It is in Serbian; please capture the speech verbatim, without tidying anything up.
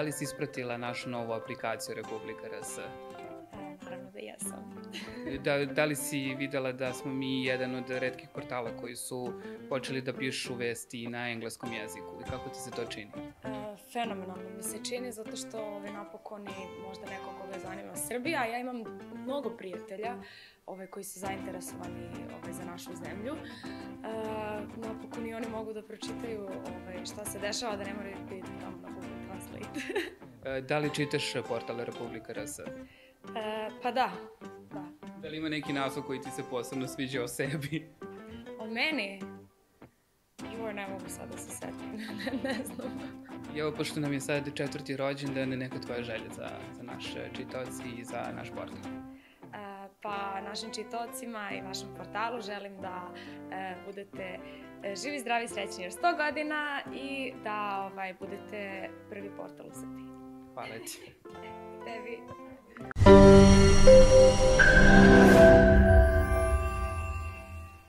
li si ispratila našu novu aplikaciju Republika R S? Naravno da jesam. Da li si videla da smo mi jedan od retkih portala koji su počeli da pišu vesti na engleskom jeziku i kako ti se to čini? Fenomenalno mi se čini zato što napokon i možda neko koga zanima Srbija. Ja imam mnogo prijatelja koji su zainteresovani za našu zemlju. Napokon i oni mogu da pročitaju šta se dešava, da ne moraju biti tamo na Google Translate. Da li čitaš portal Republika R S? Pa da, da. Da li ima neki naslov koji ti se posebno sviđa o sebi? O meni? Joj, ne mogu sad da se setim, ne znam. I evo, pošto nam je sad četvrti rođendan, neka tvoja želja za naše čitaoci i za naš portal? Pa našim čitaocima i vašem portalu želim da budete živi, zdravi, srećni još sto godina i da budete prvi portal u Srbiji. Hvala ti. Tebi.